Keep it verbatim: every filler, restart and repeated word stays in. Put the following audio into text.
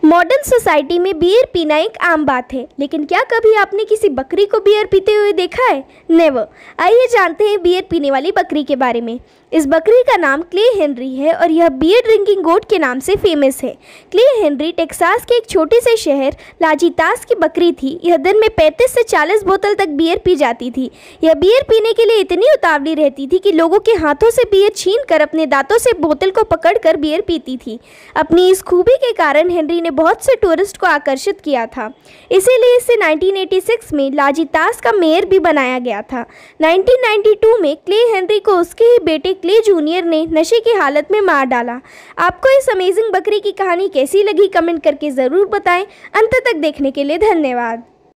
Modern society में beer पीना एक आम बात है, लेकिन क्या कभी आपने किसी बकरी को बियर पीते हुए देखा है? नेवर। आइए जानते हैं बियर पीने वाली बकरी के बारे में। इस बकरी का नाम क्ले हेनरी है और यह बियर ड्रिंकिंग गोट के नाम से फेमस है। क्ले हेनरी टेक्सास के एक छोटे से शहर लाजितास की बकरी थी। यह दिन में पैंतीस से चालीस बोतल तक बियर पी जाती थी। यह बियर पीने के लिए इतनी उतावली रहती थी कि लोगों के हाथों से बियर छीन कर अपने दांतों से बोतल को पकड़कर बियर पीती थी। अपनी इस खूबी के कारण हेनरी ने बहुत से टूरिस्ट को आकर्षित किया था, इसीलिए इसे नाइनटीन एटी सिक्स में लाजितास का मेयर भी बनाया गया था। नाइनटीन नाइंटी टू में क्ले हेनरी को उसके ही बेटे क्ले जूनियर ने नशे की हालत में मार डाला। आपको इस अमेजिंग बकरी की कहानी कैसी लगी कमेंट करके ज़रूर बताएं। अंत तक देखने के लिए धन्यवाद।